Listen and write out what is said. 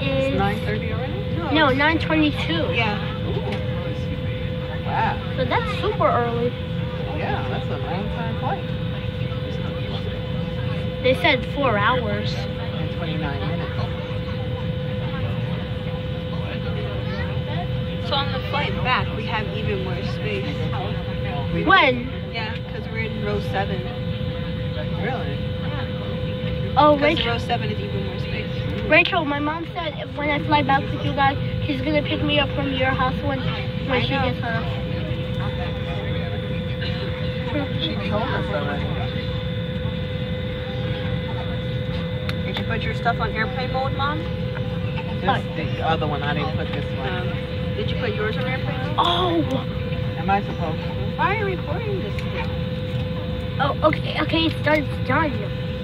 is... It's 9:30 already? No, 9:22. Yeah. Wow. So that's super early. Yeah, that's a long time flight. They said 4 hours. And 29 minutes. So on the flight back, we have even more space. When? Yeah, because we're in row 7. Really? Oh, Because Rachel. row 7 is even more space. Rachel, my mom said if, when I fly back with you guys, she's gonna pick me up from your house when she know. gets off. She told us already. Did you put your stuff on airplane mode, Mom? Just the other one. I didn't put this one. Did you put yours on airplane mode? Oh. Am I supposed to? Why are you recording this? Oh, okay, it's done.